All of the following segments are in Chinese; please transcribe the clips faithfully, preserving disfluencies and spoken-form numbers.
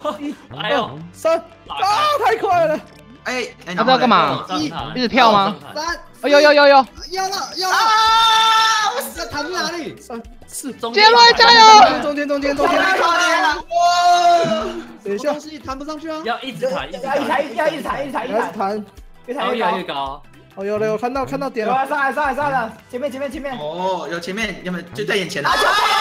一、 哎呦， 三啊，太快了！ 哎哎， 他知道干嘛？ 一一直跳吗？ 三， 哦，有有有有， 要了要了！我这弹去哪里？ 三四， 杰伦加油！ 中间中间中间， 太可怜了！哇！ 等一下， 东西弹不上去啊！ 要一直弹，一直要一弹，要一弹，一弹，一开始弹， 弹。 越弹越高然后越来越。高。 哦，有了，有看到看到点了。 有啊，上来上来上来了，前面前面前面。 哦，有前面，有没有就在眼前了？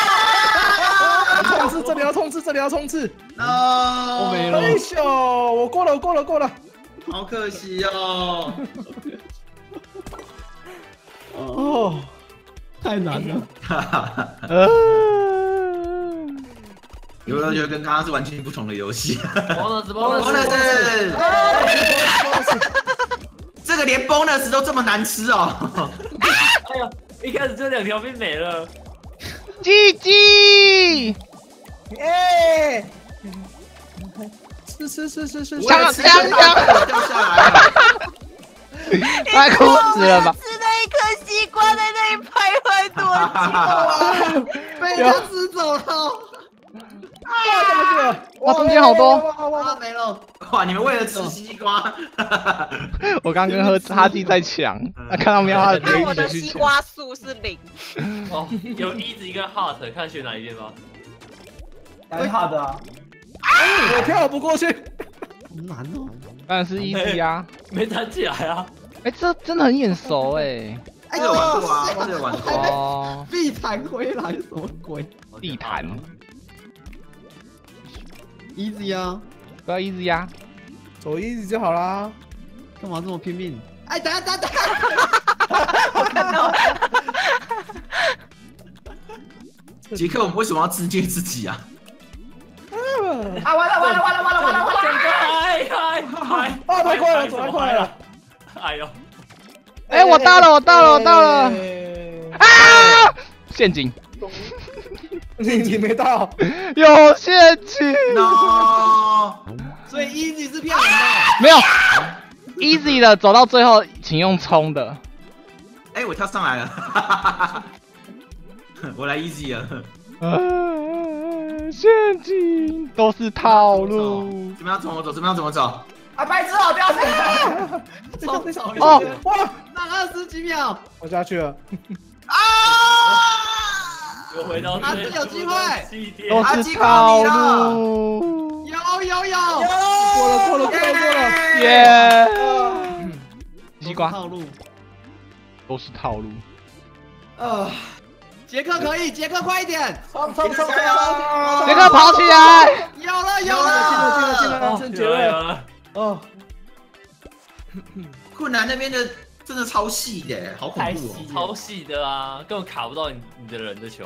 冲刺，这里要冲刺，这里要冲刺。 哦， 没了哎咻，我过了，我过了，过了。 好可惜哦。 哦， 太难了。 哈哈， 呃， 有没有觉得跟刚刚是完全不同的游戏？ bonus bonus， bonus， 这个连 bonus 都这么难吃哦。 哎呦，一开始就两条命没了。 G G， 哎，是是是是是， 枪枪枪， 掉下来了。 快哭死了吧！ 吃了一颗西瓜在那里徘徊多久？ 被人家吃走了。 哇，怎么去了？ 哇，中间好多。 啊，没了。 哇，你们为了吃西瓜， 我刚跟和哈基在抢，看到喵他的那我的去抢。 西瓜树是零。 哦，有 easy 跟 hard，看选哪一边吧。 蛮好的啊。 我跳不过去。 好难哦。 当然是 easy 啊！ 没弹起来啊。 哎，这真的很眼熟哎。 哎这有玩过啊，这有玩过。 哦， 必弹回来什么鬼地毯， ？Easy 啊， 不要 easy 啊！ 走 easy 就好啦。 干嘛这么拼命？ 哎，等下等下等下， 杰克，我们为什么要自虐自己啊？ 啊，完了完了完了完了完了完了！ 嗨嗨嗨！ 啊，太快了，走太快了。 哎呦， 哎，我到了，我到了，我到了！啊！陷阱， 你你没到。 有陷阱。 No， 所以 Easy 是骗人的。 没有 easy 的，走到最后请用冲的。 哎，我跳上来了，我来 easy 了。 啊，陷阱都是套路。 怎么样？怎么走？怎么样？怎么走？ 啊，白痴哦，掉下来！ 走走哦， 哇， 那二十几秒。 我下去了。 啊！ 又回到还是有机会起点。 都是套路。 有有有。 过了过了过了过了。 耶！西瓜套路。 都是套路。 呃，杰克可以，杰克快一点！ 冲冲冲冲！ 杰克跑起来！ 有了有进了进了进了！ 了， 哦正绝了。 有了有了。 哦， 困难那边的真的超细的，好恐太怖哦！ 细超细的啊，根本卡不到你你的人的球。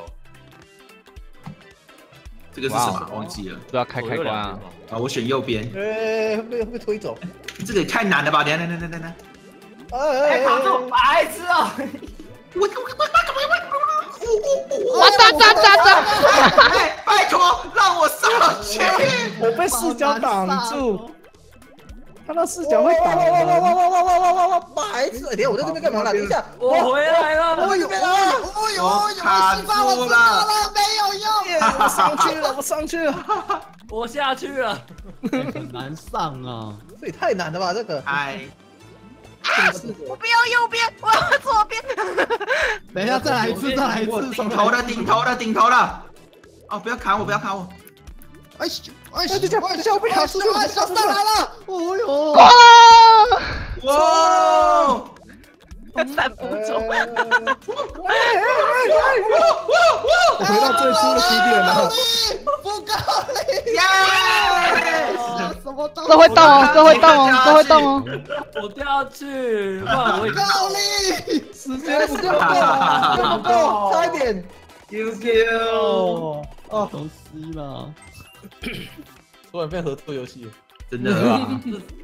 这个是什么？忘记了不要开开关啊！ 啊！我选右边， 哎，被被推走。 这个也太难了吧！等下等下等下等下， 哎，卡住，白痴哦！ 我我我我哇哒哒哒哒！ 哎，拜托让我上去！ 我被视角挡住。他那视角会挡。 哇哇哇哇哇哇哇哇！白痴！等下我在这边干嘛了？等一下， 我回来了。 哦呦哦呦哦呦！西瓜我知道了，没有用。 我上去了，我上去了。 我下去了。 很难上啊！ 这也太难了吧，这个。 哎， 我不要右边，我要左边。 等一下再来一次，再来一次， 顶头了，顶头了，顶头了！哦，不要砍我，不要砍我！ 哎哎， 哎，这这小不了，出去了， 小上来了！哦呦！ 哇！ 哇！ 三步走。 我回到最初的起点了。 不够力！ 耶！ 什么都这会动哦，这会动哦，这会动哦。 我掉下去，不然我会。 够力！ 时间不够，时间不够，差一点。 Q Q， 哦哦， 都吸了。 突然变合作游戏。 真的啊！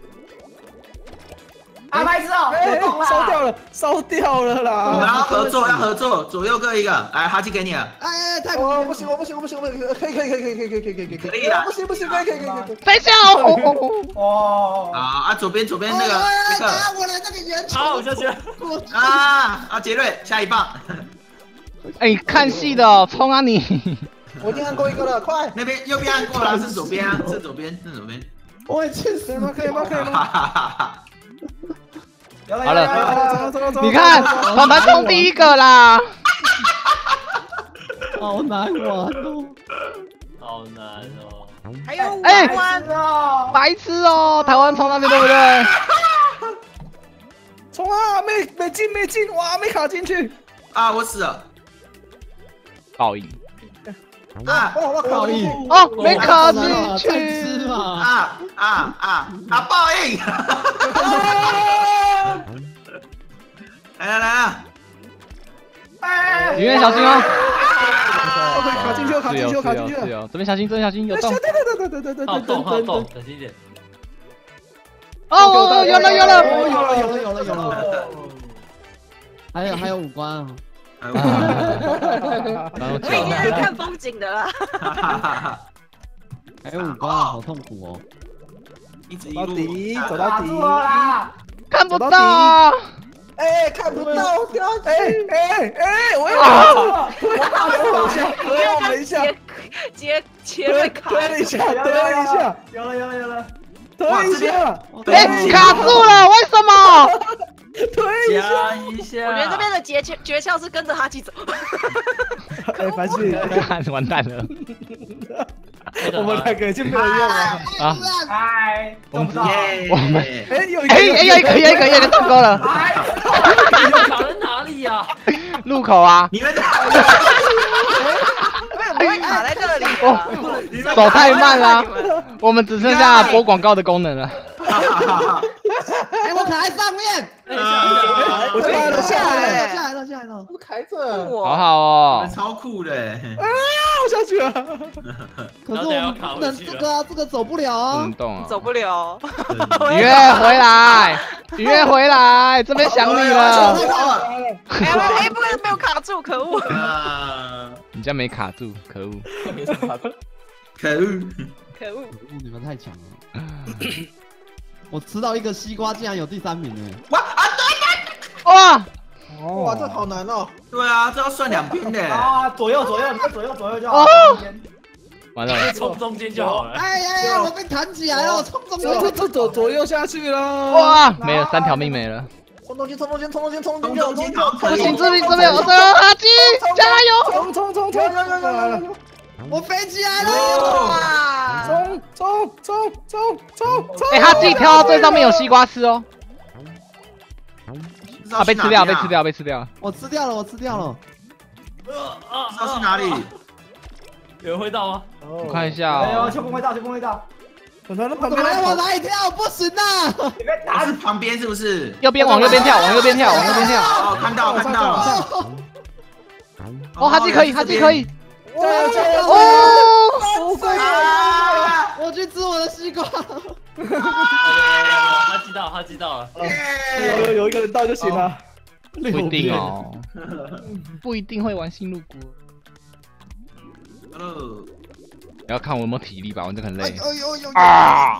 啊，白痴哦， 哎我动了， 烧掉了，烧掉了我们啦！ 要合作，要合作，左右各一个。来，哈基给你了， 哎，太哦，不行，我不行，我不行，我不行，可以，可以，可以，可以，可以，可以，可以，可以，可以， 可以啦不行，不行，可以，可以，可以，可以。 等一下哦！ 哦， 好啊，左边左边那个哎那个等下我来那个圆球。 好，我下去了。 啊啊，杰瑞下一棒。 哎，看戏的哦，冲啊你！ 我已经按过一个了，快！ 那边右边按过了，是左边啊，是左边，是左边。 我已经死了，可以吗？可以吗？ 好了， 走走走， 你看，团团冲第一个啦。 好难玩哦。 好难哦。 还有五哎关哦， 白痴哦，台湾冲那边对不对？ 冲啊！没没进没进，哇，没卡进去。 啊，我死了。 报应。 啊我考你， 哦，没卡进再吃去。 嘛！ 啊啊啊啊！报应！来来来了， 哎， 里面小心哦。 OK， 卡进去了，卡进去了，卡进去了。 是哦，这边小心，这边小心，有洞。 对对对对对对对好动好对动， 对。 小心一点。 哦哦，有了有了。 有了有了有了有了，还有还有五关啊！ 哎然后我已经是看风景的啦。 还有五关啊，好痛苦哦！ 走到一直一路底，走打到底。 住了啦！ 看不到。 哎，看不到，掉下哎去！ 哎哎，我啊！ 有一下，推我们一下， 接接推被卡， 推了一下，推了一下， 有了有了有了， 推一下， 哎，卡住了，为什么？ 推一下。 加一下。 我觉得这边的诀窍诀窍是跟着哈基走。 哎，凡是看，完蛋了。 我们两个已经没有用了。 啊， 哎，找不到， 耶！ 我们哎，有一个， 哎哎，有一个，有一个，有一个成功了。 哎， 卡在哪里呀？ 路口啊， 你们为什么会卡在这里啊？ 走太慢了，我们只剩下播广告的功能了。 哎，我卡在上面， 我下来了，下来了， 下来了，下来了，我卡在这。 好好哦， 超酷的， 跳下去了。 可是我们不能这个啊，这个走不了不啊能。动啊。 走不了。 雨月回来，雨月回来，这边想你了。 哎，哎，不能被我卡住，可恶！ 啊！ 你家没卡住，可恶。 可恶！ 可恶！ 你们太强了。我吃到一个西瓜，竟然有第三名呢！ 哇啊！ 哇， 哇，这好难哦！ 对啊，这要算两边的。 啊，左右左右，你们左右左右就好。 哦中间完了， 冲中间就好了。 哎呀呀，我被弹起来了，我冲中这这间， 这左左右下去了。 哇，没了，三条命没了。 冲中间，冲中间，冲中间，冲中中间， 中间好像可以不行，这边这边有这个哈基，加油！ 冲冲冲冲！ 有有有有有，我飞起来了！ 哇！ 冲冲冲冲冲冲！ 哎，哈基跳到最上面有西瓜吃哦。啊，被吃掉，被吃。掉，被吃掉。 我吃掉了，我吃掉了。 啊知道去哪里？ 有人会到吗？ 我看一下哎呦， 哦。 秋风味道，秋风味道， 我在那旁怎么来往边跑。 哪里跳？不行呐！ 你别打它是旁边是不是？ 右边往右边跳，往右边跳，往右边跳。 哦，看到看到了。 哦，哈基可以，哈基可以。 加油加油！ 哦， 啊！ 我去吃我的西瓜。 他知道，他知道了。 有有有一个人到就行了。 不一定哦，不一定会玩新路谷。 哦， 要看我有没有体力吧，玩这个很累。 呦呦呦啊！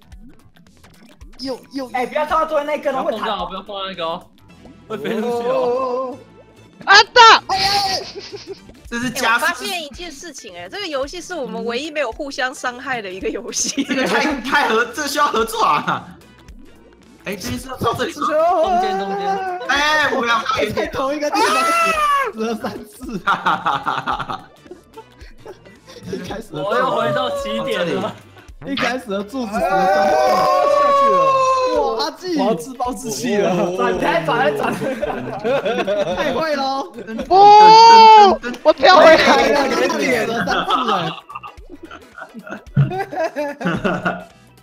呦呦！ 哎，不要跳到最后那个人会弹不要碰到，不要碰到那个哦，会飞出去哦。 哦啊的！ 哎， 这是加我发现一件事情，哎，这个游戏是我们唯一没有互相伤害的一个游戏。 这个太太合，这需要合作啊！哎，这边是要到这里吗？ 中间中间。 哎，我们要靠远在点。 同一个地方死了三次， 哈哈哈哈哈！ 一开始我又回到起点了。 一开始的柱子死下了去了。 三次，哇，阿纪我要自暴自弃了。 转台转来转。 太会了， 不，我跳回来了。 了，脸了三次哎。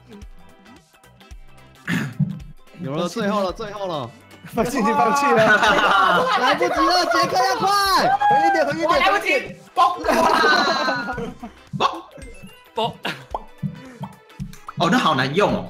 有了，最后了，最后了， 放弃，你放弃了。 来不及了，杰克要快，回一点，回一点， 我来不及，嘣！ 不， 哦，那好难用哦。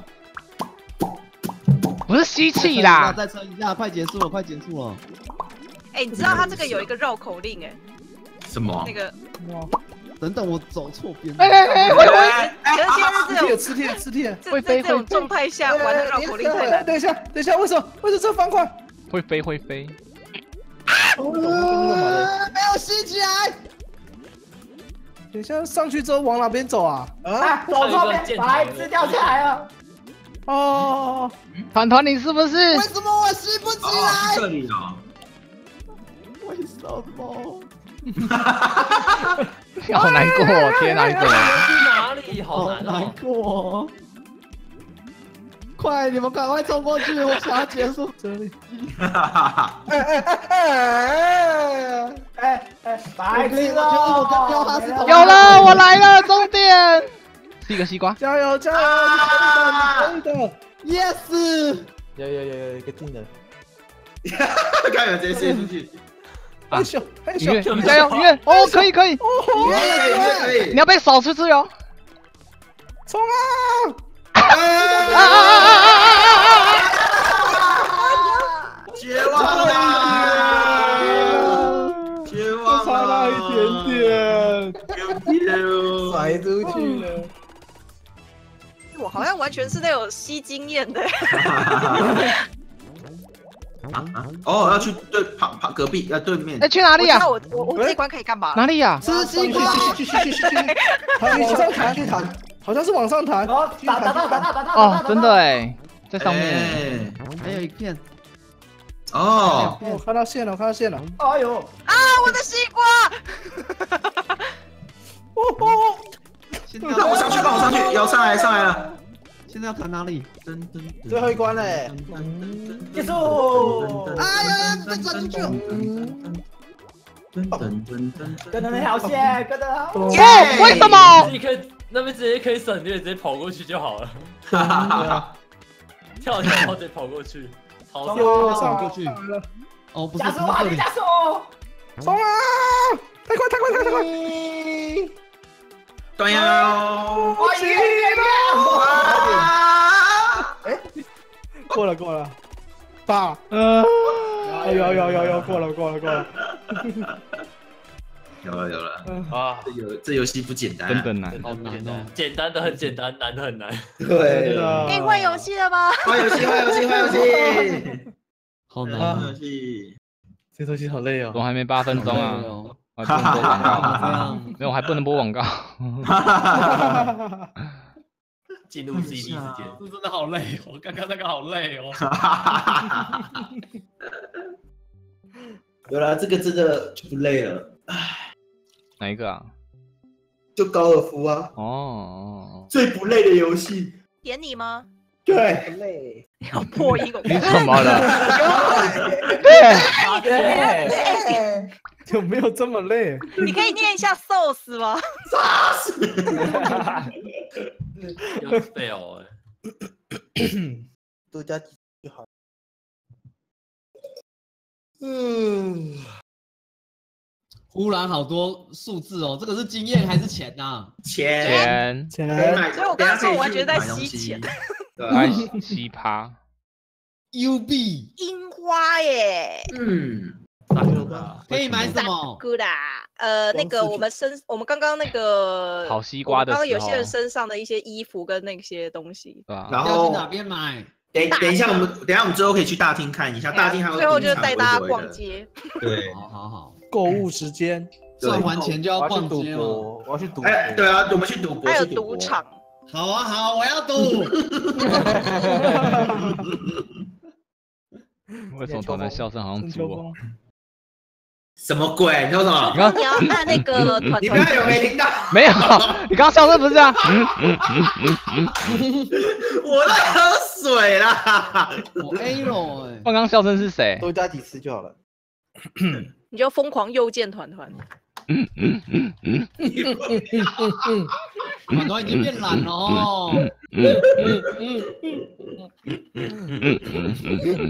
不是吸气啦， 再撑一下，快结束了，快结束了。 哎，你知道它这个有一个绕口令，哎， 什么那？个， 等等，我走错边。 哎哎哎，会哎可是现在吃铁， 这种吃铁，吃铁。 这在这种状态下玩的绕口令太难。 等一下，等一下，为什么？为什么这方块？ 会飞会飞。 没有吸起来。 等一下上去之后往哪边走啊？ 啊，走错边，把一只掉下来了。 哦， 团团你是不是？ 为什么我吸不起哦， 来？ 是这里哦。 为什么？ 好难过，天哪，你怎么？ 去哪里？好难难哦。 过。快，你们赶快冲过去，我想要结束这里。 哎哎哎哎！ 哎哎，白痴我觉得我跟彪他是同有了，我来了，终点。是一个西瓜。 加油加油！你可以的，你可以的。 ，yes。 有有有有一个进的。 刚有直接射出去。 害羞害音羞乐，你加油，音乐。哦，可以可以。 可以可以你要被扫出去哦。 冲啊！ 啊啊啊啊啊啊！ 绝望了，绝望了， 差那一点点， 丢甩出去了。 我好像完全是那种吸经验的。 哦，要去对旁旁隔壁呃对面哎，。去哪里啊我知道？我我我这一关可以干嘛？ 哪里呀？ 吃西瓜。 去去去去去去，往上弹去弹，好像是往上弹。 哦，打打到打到打到。 哦，真的哎，在上面。 哎还有一片。 哦， 我看到线了，我看到线了。 哎呦， 啊，我的西瓜！ 哦哦， 现在让我上去，让我上去，要上来上来了。 现在要弹哪里？ 最后一关嘞。 结束。 哎呀，被转出去了。 跟着那条线，跟着它。 哦，为什么？ 自己可以那边直接可以省略，直接跑过去就好了。 哈哈哈！ 跳跳然后直接跑过去，超爽。 又上过去上来了， 哦，不是， 加速啊！ 不是这里你加。速！ 冲啊！太快太快太快太快！ 端腰。 我赢了！ 过了过了，爸，呃，有有有有过了过了过了。 有了有了， 啊， 这游这游戏不简单， 真的难。 好难哦。 简单的很简单，难的很难。 对可以换游戏了吗？ 换游戏换游戏换游戏， 好难换哦。 游戏。 这东西好累哦。 我还没八分钟啊， 哦。 我还不能播广这告。 样。 没有，我还不能播广告。 进入 C D 时间， 这真的好累哦，刚刚那个好累哦。 有了，这个真的就不累了， 哪一个啊？ 就高尔夫啊， 哦哦， 最不累的游戏。 点你吗？ 对， 累。 要破音，我你怎么了？ 有没有这么累？ 你可以念一下 sauce 吗？ 要 fail 哎。 多加几就好。嗯， 忽然好多数字哦，这个是经验还是钱呐？ 钱钱可以买， 所以我刚刚说我完全在等一下可以去吸钱买东西。对来啊奇葩。 U B 樱花耶嗯， 可以买什么？ ，good 啊，呃，那个我们身，我们刚刚那个烤西瓜的时候我们刚刚有些人身上的一些衣服跟那些东西， 对吧？ 然后要去哪边买？ 等等一下，我们等一下我们之后可以去大厅看一下，大厅还有最后就是赌场带大家微微的逛街。 对， 好好好， 购物时间， 赚完钱就要逛街了。 我要去赌博。 哎，对啊，我们去赌博， 还有去博赌场， 好啊好，我要赌。 为什么团团笑声好像猪哦？ 什么鬼？你说什么？ 你刚你要按那个团你刚刚团， 有没听到？ 没有？你刚刚笑声不是这样？嗯嗯嗯嗯嗯。 我在喝水啦。 我 A 了哎， 刚刚笑声是谁？ 多加几次就好了。 你就疯狂右键团团。 嗯嗯嗯嗯团团已经变懒了哦。 嗯嗯嗯嗯嗯。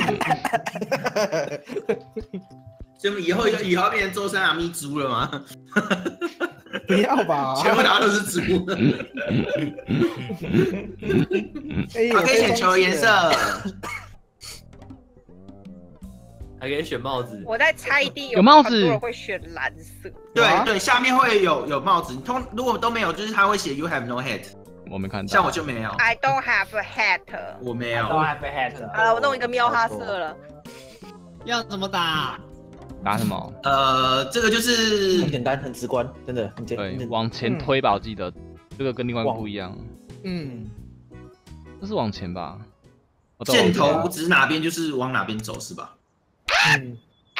所以我们以后以后要变成周三阿咪猪了吗？ 不要吧， 全部大家都是猪。 哎好，可以选球颜色。 还可以选帽子。 我在猜一定有帽子很多人会选蓝色。 对对，下面会有有帽子。你通如果都没有，就是他会写 You have no hat。 我没看到。 像我就没有， I don't have a hat。 我没有。 都还被 hat。 好了，我弄一个喵哈色了。 要怎么打？ 打什么？ 呃，这个就是很简单，很直观，真的很简单。 对，往前推吧，我记得这个跟另外一个不一样。 嗯， 这是往前吧？哦对箭往前头指哪边就是往哪边走，是吧？ 嗯，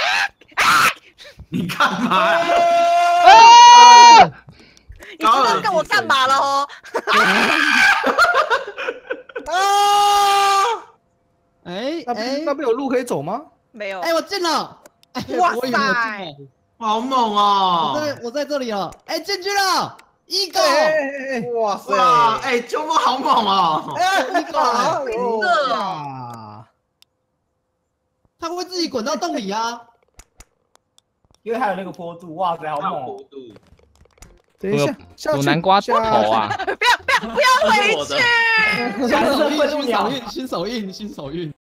你干嘛呀？ 你知道跟我干嘛了哦？ 啊！ 那不哎哎那不有路可以走吗？ 没有。 哎，我进了！哎哇我以为我塞进了， 好猛哦！ 我在我在这里了，哎，进去了，一个， 哇塞！ 哇，哎，秋波好猛哦！ 哎，一个啊！ 真的啊， 他会自己滚到洞里啊！ 因为还有那个坡度，哇塞，好猛哦！ 等一下，下去有南瓜头啊！ 不要不要不要回去！ 这是我的下次新手运， 愤怒鸟新手运，新手运，新手运。